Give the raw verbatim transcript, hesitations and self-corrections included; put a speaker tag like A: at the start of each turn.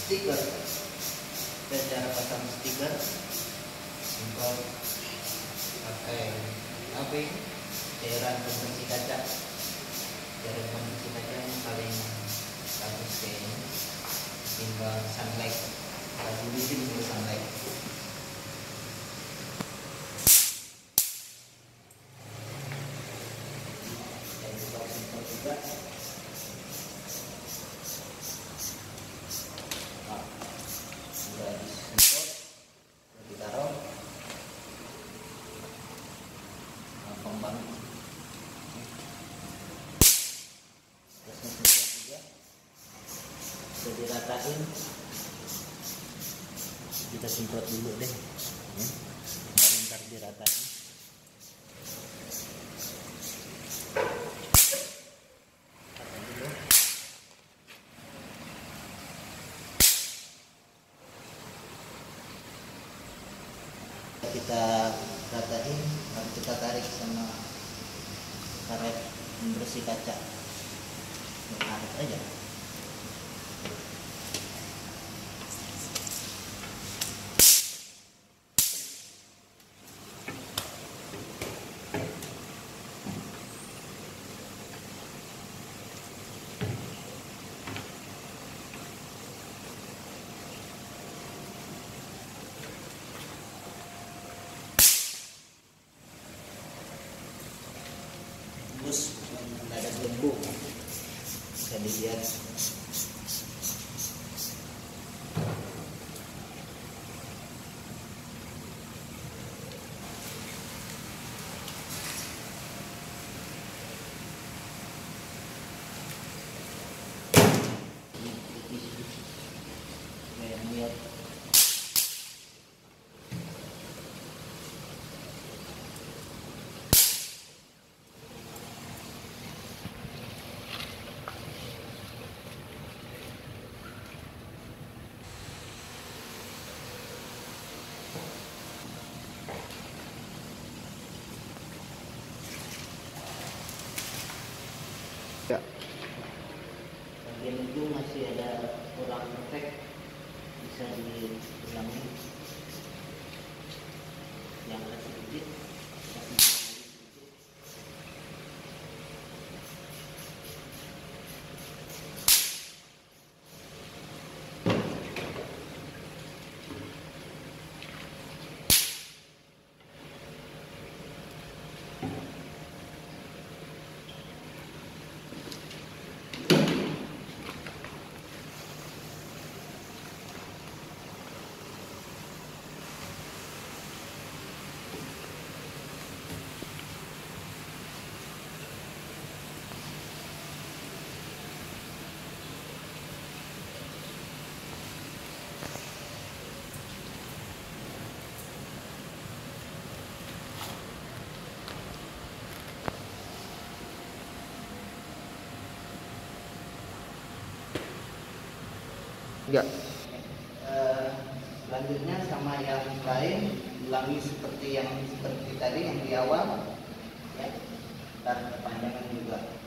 A: stiker. Dan cara pasang stiker simpel, pakai apa ini, cairan pembersih kaca. Cairan pembersih kaca yang paling bagus kayaknya timbang sunlight, lalu di sini sunlight. Dan juga simpel juga. Nah, sudah disemprot, sudah ditaruh, gampang banget. Terusnya semprot juga, sudah diratain. Kita semprot dulu deh, ya. Baru ntar diratain. Kita ratain, lalu kita tarik sama karet pembersih kaca, tarik aja. Terus ada gelembung, bisa dilihat. Kayak lihat. Ya. Bagian itu masih ada kurang perfect, bisa diulangi. Yang ada sedikit, kasih sedikit.
B: Ya.
A: Uh, selanjutnya sama yang lain, ulangi seperti yang seperti tadi yang di awal, ya. Dan kepanjangan juga.